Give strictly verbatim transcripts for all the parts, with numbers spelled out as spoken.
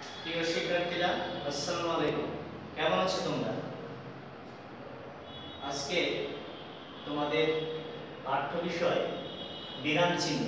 প্রিয় শিক্ষার্থীরা, আসসালামু আলাইকুম। কেমন আছো তোমরা? আজকে তোমাদের পাঠ্য বিষয় বিরাম চিহ্ন।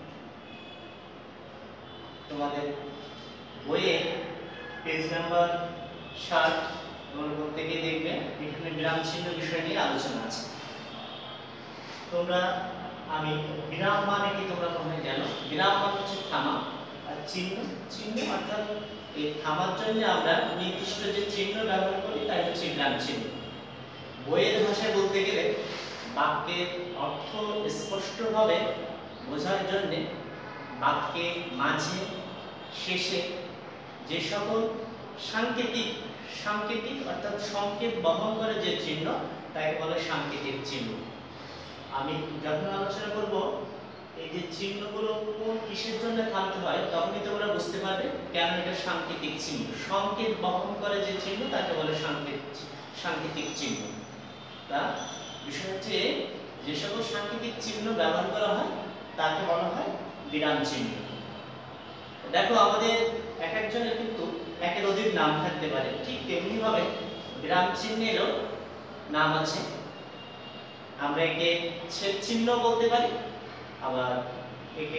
তোমাদের বইয়ে পেজ নাম্বার ষাট তোমরা প্রত্যেকেই দেখবে এখানে বিরাম চিহ্ন বিষয় নিয়ে আলোচনা আছে। তোমরা আমি বিরাম মানে কি তোমরা প্রথমে জানো? বিরাম মানে হচ্ছে থামা, আর চিহ্ন চিহ্ন অর্থাৎ এই থামার জন্য আমরা নির্দিষ্ট যে চিহ্ন ব্যবহার করি তাই হচ্ছে বিরাম চিহ্ন। বইয়ের ভাষায় বলতে গেলে বাক্যের অর্থ স্পষ্টভাবে বোঝার জন্য বাক্যের মাঝে শেষে যে সকল সাংকেতিক সাংকেতিক অর্থাৎ সংকেত বহন করে যে চিহ্ন তাকে বলে সাংকেতিক চিহ্ন। আমি যখন আলোচনা করব এই যে চিহ্নগুলো কোন কিসের জন্য থামতে হয় তখনই তোমরা বুঝতে পারবে কেন এটা সাংকেতিক চিহ্ন। সংকেত বহন করে যে চিহ্ন তাকে বলে সাংকেত সাংকেতিক চিহ্ন। তা বিষয় হচ্ছে যে সকল সাংকেতিক চিহ্ন ব্যবহার করা হয় তাকে বলা হয় বিরাম চিহ্ন। দেখো আমাদের এক একজনের কিন্তু একের অধিক নাম থাকতে পারে, ঠিক তেমনি ভাবে বিরাম চিহ্নেরও নাম আছে। আমরা একে ছেদ চিহ্ন বলতে পারি, আবার একে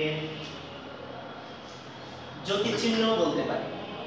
জ্যোতি চিহ্ন বলতে পারি।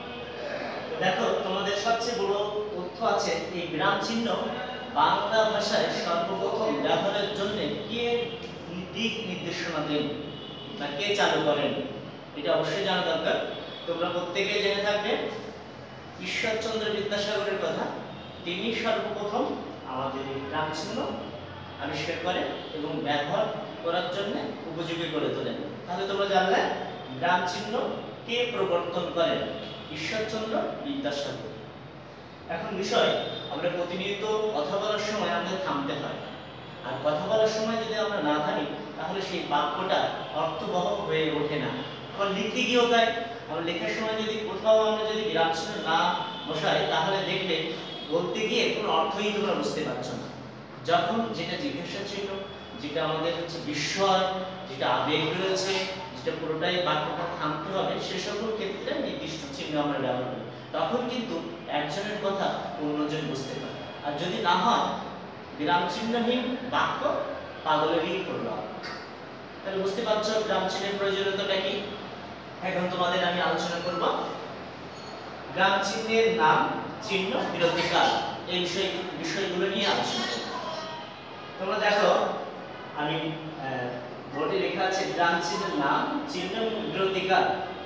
দেখো তোমাদের সবচেয়ে বড় তথ্য আছে এই বিরাম চিহ্ন বাংলা ভাষায় সর্বপ্রথম ব্যবহারের জন্য কে দিক নির্দেশনা দেন বা কে চালু করেন এটা অবশ্যই জানা দরকার। তোমরা প্রত্যেকেই জেনে থাকবে ঈশ্বরচন্দ্র বিদ্যাসাগরের কথা। তিনি সর্বপ্রথম আমাদের এই বিরাম চিহ্ন আবিষ্কার করেন এবং ব্যবহার করার জন্য উপযোগী করে তোলেন। তাহলে তোমরা জানলে বিরাম চিহ্ন কে প্রবর্তন করেন? ঈশ্বরচন্দ্র বিদ্যাসাগর। এখন বিষয় আমরা প্রতিনিয়ত কথা বলার সময় আমাদের থামতে হয়, আর কথা বলার সময় যদি আমরা না থামি তাহলে সেই বাক্যটা অর্থবহ হয়ে ওঠে না। আবার লিখতে গিয়েও তাই, আমরা লেখার সময় যদি কোথাও আমরা যদি বিরাম চিহ্ন না বসাই তাহলে দেখবে বলতে গিয়ে কোনো অর্থই তোমরা বুঝতে পারছো না। যখন যেটা জিজ্ঞাসা চিহ্ন, যেটা আমাদের হচ্ছে বিস্ময়, যেটা আবেগ রয়েছে, যেটা পুরোটাই বাক্যটা থামতে হবে, সে সকল ক্ষেত্রে নির্দিষ্ট চিহ্ন আমরা ব্যবহার করি। তখন কিন্তু একজনের কথা অন্যজন বুঝতে পারে। আর যদি না হয় বিরাম চিহ্নহীন বাক্য পাগলেরই প্রলাপ। তাহলে বুঝতে পারছো বিরাম চিহ্নের প্রয়োজনীয়তাটা কি? এখন তোমাদের আমি আলোচনা করব বিরাম চিহ্নের নাম, চিহ্ন, বিরতিকাল এই বিষয় বিষয়গুলো নিয়ে আলোচনা করব। তোমরা দেখো আমি বোর্ডে লেখা আছে বিরাম চিহ্নের নাম, চিহ্ন, বিরতিকাল।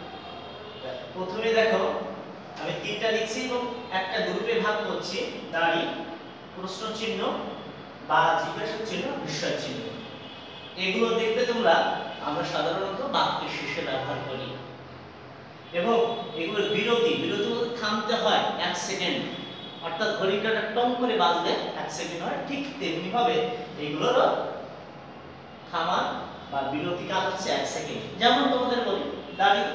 প্রথমে দেখো আমি তিনটা লিখছি এবং একটা গ্রুপে ভাগ করছি। দাঁড়ি, প্রশ্ন চিহ্ন বা জিজ্ঞাসা চিহ্ন, বিস্ময় চিহ্ন। এগুলো দেখবে তোমরা আমরা সাধারণত বাক্যের শেষে ব্যবহার করি এবং এগুলো বিরতি বিরতি বলতে থামতে হয় এক সেকেন্ড, অর্থাৎ ঘড়ির কাঁটা টং করে বাজলে এক সেকেন্ড হয়, ঠিক তেমনি ভাবে এগুলোরও থামা বা বিরতি কাল হচ্ছে এক সেকেন্ড। যেমন তোমাদের বলি দাঁড়ি,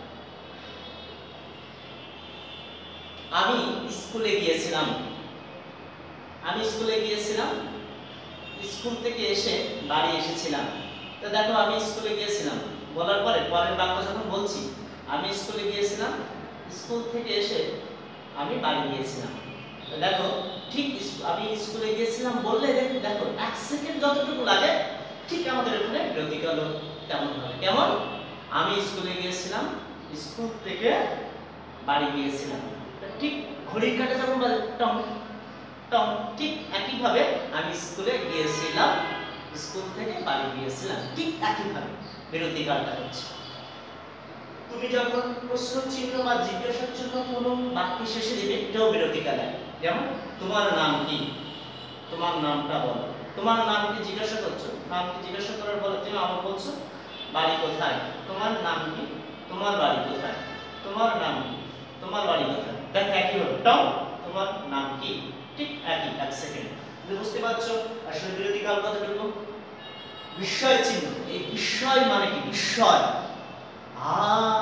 আমি স্কুলে গিয়েছিলাম। আমি স্কুলে গিয়েছিলাম, স্কুল থেকে এসে বাড়ি এসেছিলাম। তো দেখো আমি স্কুলে গিয়েছিলাম বলার পরে পরের বাক্য যখন বলছি আমি স্কুলে গিয়েছিলাম, স্কুল থেকে এসে আমি বাড়ি গিয়েছিলাম। তো দেখো ঠিক আমি স্কুলে গিয়েছিলাম বললে দেখো দেখো এক সেকেন্ড যতটুকু লাগে ঠিক আমাদের এখানে বিরতি কাল তেমন হবে। কেমন? আমি স্কুলে গিয়েছিলাম, স্কুল থেকে বাড়ি গিয়েছিলাম। ঠিক ঘড়ির কাঁটা যখন বাজে টং টং, ঠিক একইভাবে আমি স্কুলে গিয়েছিলাম, স্কুল থেকে বাড়ি গিয়েছিলাম, ঠিক একইভাবে বিরতি কালটা হচ্ছে। তুমি যখন প্রশ্ন চিহ্ন বা জিজ্ঞাসার জন্য কোনো বাক্য শেষে দিবে এটাও বিরতি কাল। যেমন তোমার নাম কি? তোমার নামটা বলো। তোমার নাম কি জিজ্ঞাসা করছো, নাম কি জিজ্ঞাসা করার পরে তুমি আবার বলছো বাড়ি কোথায়? তোমার নাম কি? তোমার বাড়ি কোথায়? তোমার নাম কি? তোমার বাড়ি কোথায়? দেখ একই হলো টং, তোমার নাম কি, ঠিক একই এক সেকেন্ড। তুমি বুঝতে পারছো আসলে বিরতি কাল কতটুকু? বিস্ময় চিহ্ন, এই বিস্ময় মানে কি? বিস্ময়, আ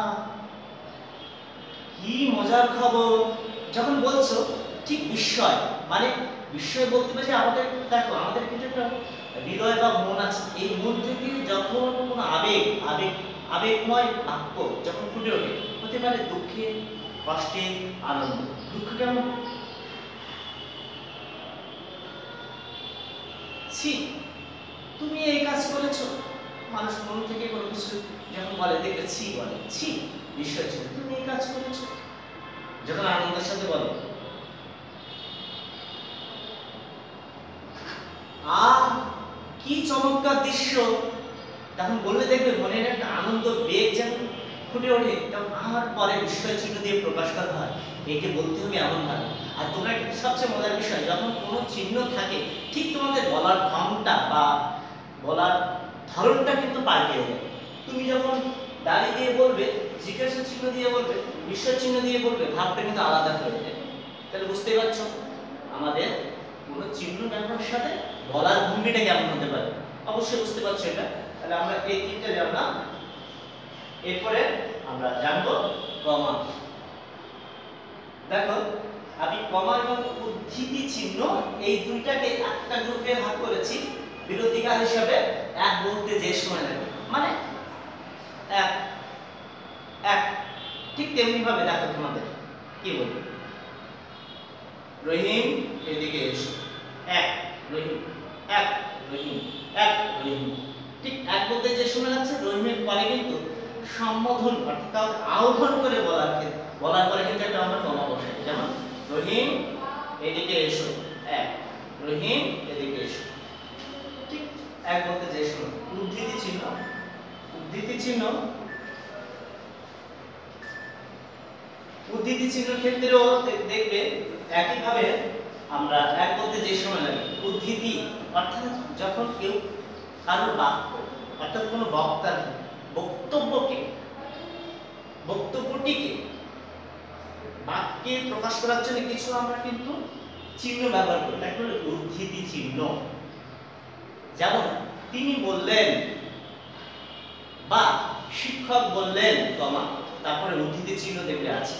কি মজার খবর যখন বলছো, ঠিক বিস্ময় মানে বিস্ময় বলতে পারছি আমাদের। দেখো আমাদের কিছু একটা হৃদয় বা মন আছে, এই মন থেকে যখন কোনো আবেগ আবেগ আবেগময় বাক্য যখন ফুটে ওঠে, হতে পারে দুঃখের, কষ্টে আনন্দ, দুঃখ কেমন? ছি, তুমি এই কাজ করেছো। মানুষ মন থেকে কোনো কিছু যখন বলে দেখবে ছি বলে, ছি নিশ্চয় ছিল, তুমি এই কাজ করেছো। যখন আনন্দের সাথে বলে আহ কি চমৎকার দৃশ্য, তখন বললে দেখবে মনের একটা আনন্দ বেগ যেমন ফুটে ওঠে, তখন আর পরে বিস্ময় চিহ্ন দিয়ে প্রকাশ করা হয়, একে বলতে হবে এমন ভাবে। আর তোমরা সবচেয়ে মজার বিষয়, যখন কোনো চিহ্ন থাকে ঠিক তোমাদের বলার ঢংটা বা বলার ধরনটা কিন্তু পাল্টে যায়। তুমি যখন দাঁড়িয়ে দিয়ে বলবে, জিজ্ঞাসা চিহ্ন দিয়ে বলবে, বিস্ময় চিহ্ন দিয়ে বলবে, ভাবটা কিন্তু আলাদা হয়ে যায়। তাহলে বুঝতেই পারছো আমাদের কোনো চিহ্ন ব্যবহারের সাথে বলার ভঙ্গিটা কেমন হতে পারে, অবশ্যই বুঝতে পারছো এটা। তাহলে আমরা এই তিনটা জানলাম, এরপরে আমরা জানবো কমা। দেখো আমি কমা এবং উদ্ধৃতি চিহ্ন এই দুইটাকে একটা গ্রুপে ভাগ করেছি বিরতিকাল হিসাবে। এক বলতে যে সময় লাগে, মানে এক এক ঠিক তেমনি ভাবে দেখো তোমাদের কি বলবো, রহিম এদিকে এসো, এক রহিম, এক রহিম, এক রহিম। ঠিক এক বলতে যে সময় লাগছে, রহিমের পরে কিন্তু সম্বোধন অর্থাৎ আহ্বান করে বলার ক্ষেত্রে বলার পরে কিন্তু একটা আমরা কমা বসাই, যেমন রহিম এদিকে এসো, এক রহিম এদিকে এসো। ঠিক এক বলতে যে সময়। উদ্ধৃতি চিহ্ন, উদ্ধৃতি চিহ্ন উদ্ধৃতি চিহ্নের ক্ষেত্রেও দেখবে একই ভাবে আমরা এক বলতে যে সময় লাগে। উদ্ধৃতি অর্থাৎ যখন কেউ কারোর বাক্য অর্থাৎ কোনো বক্তার বক্তব্যকে বক্তব্যটিকে বাক্যে প্রকাশ করার জন্য কিছু আমরা কিন্তু চিহ্ন ব্যবহার করি, তাই হলো উদ্ধৃতি চিহ্ন। যেমন তিনি বললেন বা শিক্ষক বললেন, কমা তারপরে উদ্ধৃতি চিহ্ন দেখবে আছে।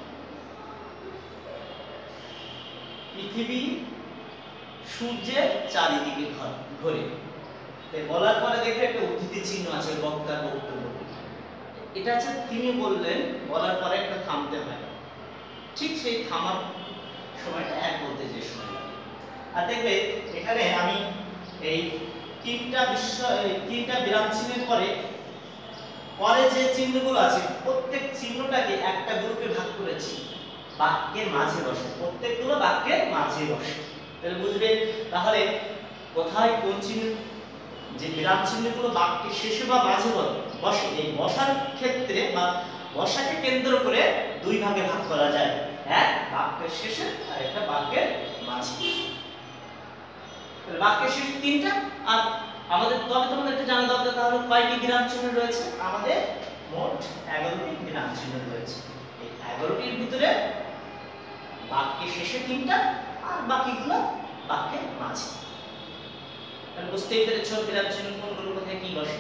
পৃথিবী সূর্যের চারিদিকে ঘোরে, বলার পরে দেখবে একটা উদ্ধৃতি চিহ্ন আছে বক্তার বক্তব্য। এটা আছে তিনি বললেন, বলার পরে একটা থামতে হয়, ঠিক সেই থামার সময়টা এক বলতে যে সময় লাগে। আর দেখবে এখানে আমি এই তিনটা বিষয় তিনটা বিরাম চিহ্নের পরে পরে যে চিহ্নগুলো আছে প্রত্যেক চিহ্নটাকে একটা গ্রুপে ভাগ করেছি, বাক্যের মাঝে বসে, প্রত্যেকগুলো বাক্যের মাঝে বসে। তাহলে বুঝবে তাহলে কোথায় কোন চিহ্ন, যে বিরাম চিহ্নগুলো বাক্যের শেষে বা মাঝে বসে, এই বসার ক্ষেত্রে বা বসাকে কেন্দ্র করে দুই ভাগে ভাগ করা যায়, এক বাক্যের শেষে আর একটা বাক্যের মাঝে। তাহলে বাক্যের শেষে তিনটা, আর আমাদের তবে তোমাদের একটা জানা দরকার তাহলে কয়টি বিরাম চিহ্ন রয়েছে, আমাদের মোট এগারোটি বিরাম চিহ্ন রয়েছে। এই এগারোটির ভিতরে বাক্যের শেষে তিনটা আর বাকিগুলো বাক্যের মাঝে। তাহলে বুঝতেই পেরেছো বিরাম চিহ্ন কোনগুলো কোথায় কি বসে।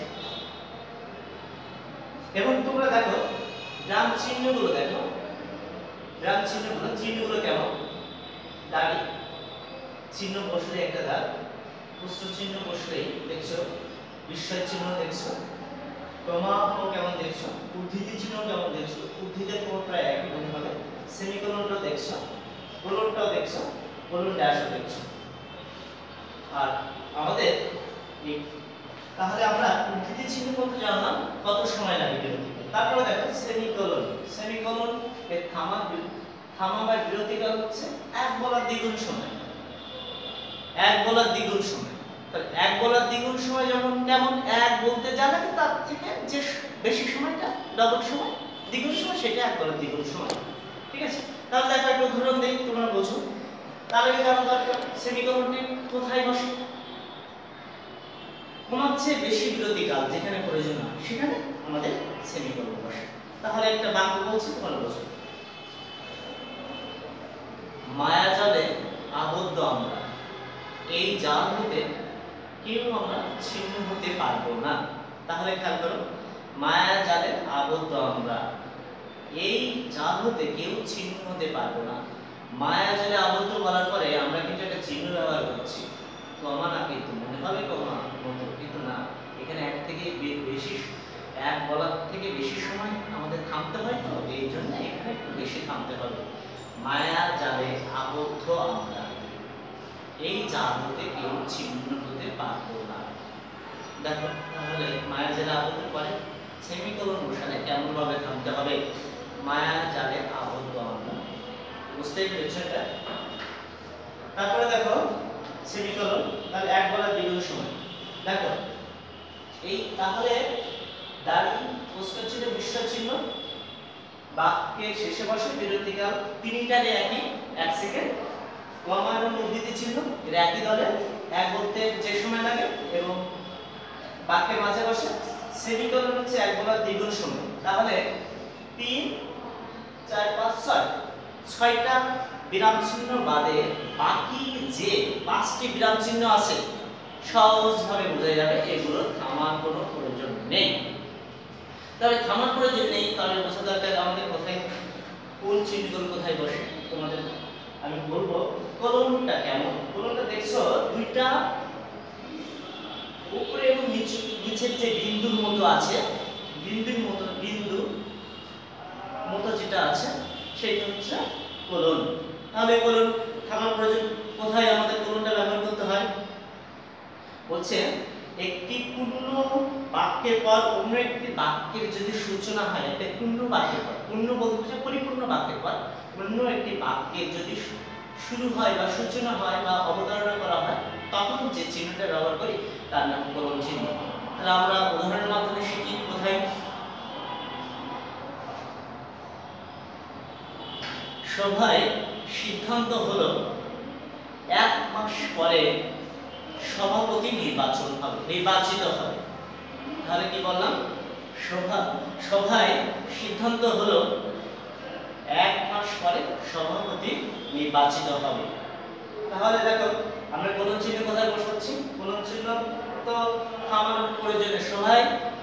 এবং তোমরা দেখো বিরাম চিহ্নগুলো, দেখো বিরাম চিহ্নগুলো চিহ্নগুলো কেমন, দাঁড়ি চিহ্ন বসলে একটা দাগ, প্রশ্ন চিহ্ন বসলেই দেখছো, বিস্ময় চিহ্ন দেখছো, কমা ও কেমন দেখছো, উদ্ধৃতি চিহ্ন কেমন দেখছো, উদ্ধৃতির কোণ প্রায় একই মনে হবে, সেমিকোলনটাও দেখছো, কোলনটাও দেখছো, কোলন ড্যাশও দেখছো। আর আমাদের এই তাহলে আমরা উদ্ধৃতি চিহ্ন বলতে জানলাম কত সময় লাগে বিরতিতে। তারপরে দেখো সেমিকোলন, সেমিকোলন এর থামা থামা বা বিরতিকাল হচ্ছে এক বলার দ্বিগুণ সময়, এক বলার দ্বিগুণ সময়। তাহলে এক বলার দ্বিগুণ সময় যখন কেমন, এক বলতে যা লাগে তার থেকে যে বেশি সময়টা ডবল সময়, দ্বিগুণ সময়, সেটা এক বলার দ্বিগুণ সময়। ঠিক আছে, তাহলে দেখো একটা উদাহরণ দেই তোমরা বোঝো। তাহলে কি জানা দরকার সেমিকোলনটি কোথায় বসে, কমার চেয়ে বেশি বিরতিকাল যেখানে প্রয়োজন হয় সেখানে আমাদের সেমিকোলন বসে। তাহলে একটা বাক্য বলছি তোমরা বোঝো, মায়াজালে আবদ্ধ আমরা, এই জাল হতে কেউ আমরা ছিন্ন হতে পারবো না। তাহলে খেয়াল করো, মায়াজালে আবদ্ধ আমরা, এই জাল হতে কেউ ছিন্ন হতে পারবো না। মায়াজালে আবদ্ধ বলার পরে আমরা কিন্তু একটা চিহ্ন ব্যবহার করছি, কমা না, কিন্তু মনে হবে কমা মতো, কিন্তু না, এখানে এক থেকে বেশি এক বলার থেকে বেশি সময় আমাদের থামতে হয়, তো এই জন্য এখানে একটু বেশি থাম মায়া জালে আবদ্ধ আমরা, এই জাল হতে কেউ ছিন্ন হতে পারবো না। দেখো তাহলে মায়া জালে আবদ্ধ করে সেমিকোলন বসালে কেমন ভাবে থামতে হবে, মায়া জালে আবদ্ধ আমরা, বুঝতেই পেরেছো এটা? তারপরে দেখো সেমিকোলন, তাহলে এক বলা দ্বিগুণ সময়। দেখো এই তাহলে দাঁড়ি প্রশ্ন ছিল বিস্ময় চিহ্ন, বাক্যের শেষে বসে বিরতিকাল তিনটারে একই, এক সেকেন্ড, কমা এবং উদ্ধৃতি চিহ্ন এর একই দলে, এক বলতে যে সময় লাগে, এবং বাক্যের মাঝে বসে সেমিকোলন হচ্ছে এক বলার দ্বিগুণ সময়। তাহলে তিন চার পাঁচ ছয়, ছয়টা বিরাম চিহ্ন বাদে বাকি যে পাঁচটি বিরাম চিহ্ন আছে সহজভাবে বোঝা যাবে এগুলো থামার কোনো প্রয়োজন নেই। তবে থামার প্রয়োজন নেই, তাহলে বোঝা দরকার আমাদের কোথায় কোন চিহ্নগুলো কোথায় বসে। তোমাদের আমি বলবো কোলনটা কেমন। কোলনটা দেখছো দুইটা উপরে এবং নিচে, নিচের যে বিন্দুর মতো আছে, বিন্দুর মতো বিন্দু মতো যেটা আছে সেটা হচ্ছে কোলন। তাহলে কোলন থামার প্রয়োজন কোথায় আমাদের কোলনটা ব্যবহার করতে হয়? বলছে একটি পূর্ণ বাক্যের পর অন্য একটি বাক্যের যদি সূচনা হয়, একটা পূর্ণ বাক্যের পর, পূর্ণ বলতে বোঝায় পরিপূর্ণ বাক্যের পর অন্য একটি বাক্যের যদি শুরু হয় বা সূচনা হয় বা অবতারণা করা হয়, তখন যে চিহ্নটা ব্যবহার করি তার নাম কোলন চিহ্ন। তাহলে আমরা উদাহরণের মাধ্যমে শিখি। কোথায়? সভায় সিদ্ধান্ত হলো এক মাস পরে সভাপতি নির্বাচন হবে, নির্বাচিত হবে। তাহলে কি বললাম? সভা সভায় সিদ্ধান্ত হলো এক মাস পরে সভাপতি নির্বাচিত হবে। তাহলে দেখো আমরা কোলন চিহ্ন কোথায় বসাচ্ছি? কোলন চিহ্ন তো আমার প্রয়োজনে সভায়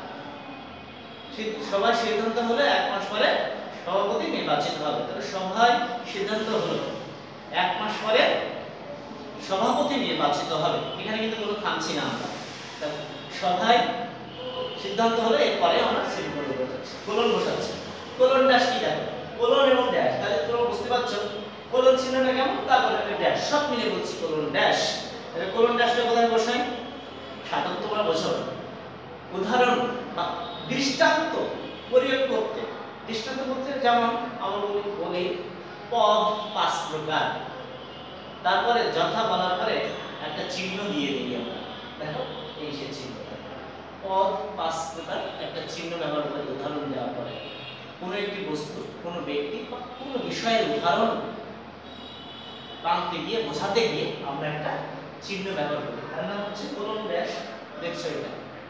সভায় সিদ্ধান্ত হলো এক মাস পরে সভাপতি নির্বাচিত হবে। তাহলে সভায় সিদ্ধান্ত হলো এক মাস পরে সভাপতি নির্বাচিত হবে। এখানে কিন্তু কোনো থামছি না আমরা, সভায় সিদ্ধান্ত হলো এরপরে আমরা সেমিকোলন বসাচ্ছি, কোলন বসাচ্ছি। কোলন ড্যাশ কি দেখো, কোলন এবং ড্যাশ, তাহলে তোমরা বুঝতে পারছো কোলন চিহ্নটা কেমন, তারপরে একটা ড্যাশ, সব মিলে বলছি কোলন ড্যাশ। তাহলে কোলন ড্যাশটা কোথায় বসাই? সাধারণত তোমরা বোঝো উদাহরণ বা দৃষ্টান্ত প্রয়োগ করতে। দৃষ্টান্ত বলতে যেমন আমরা বলি পদ পাঁচ প্রকার, তারপরে যথা বলার পরে একটা চিহ্ন দিয়ে দিই আমরা। দেখো এই সে চিহ্নটা, পদ পাঁচ প্রকার একটা চিহ্ন ব্যবহার করে উদাহরণ দেওয়ার পরে কোনো একটি বস্তু, কোনো ব্যক্তি বা কোনো বিষয়ের উদাহরণ টানতে গিয়ে বোঝাতে গিয়ে আমরা একটা চিহ্ন ব্যবহার করি, তার নাম হচ্ছে কোলন ড্যাশ। দেখছো এটা?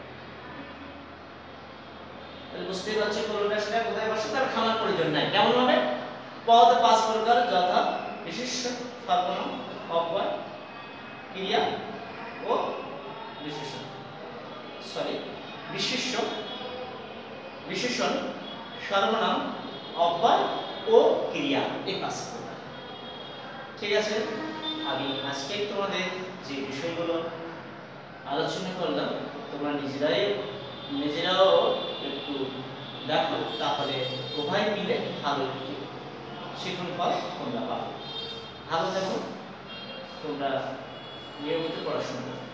তাহলে বুঝতেই পারছো কোলন ড্যাশটা কোথায় বসে, তার খামার প্রয়োজন নাই। কেমন হবে? পদ পাঁচ প্রকার যথা বিশেষ্য, সর্বনাম, অব্যয়, ক্রিয়া ও বিশেষণ। সরি বিশেষ্য, বিশেষণ, সর্বনাম, অব্যয় ও ক্রিয়া, এই পাঁচ প্রকার। ঠিক আছে, আমি আজকে তোমাদের যে বিষয়গুলো আলোচনা করলাম তোমরা নিজেরাই নিজেরাও একটু দেখো, তাহলে উভয় মিলে ভালো একটি শিখন ফল তোমরা পাবে। ভালো দেখো, তোমরা নিয়মিত পড়াশোনা